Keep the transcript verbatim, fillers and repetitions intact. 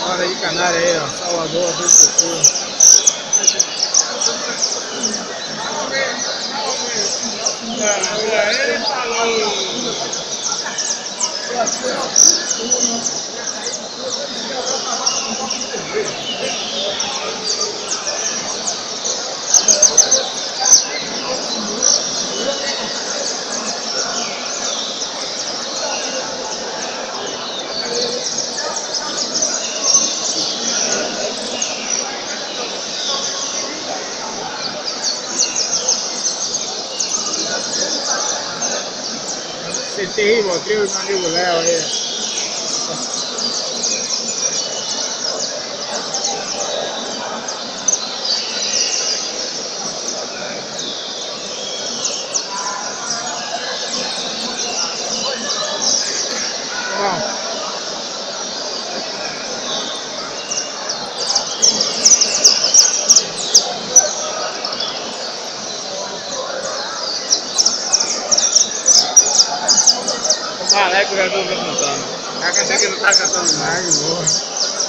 Hora de Canária aí, ó. Salvador, do Futuro. Ele falou. Você é terrível, aqui o meu amigo Léo aí. Ah, é que o vereador vai cantando. Já cantei que não tá cantando mais, boa.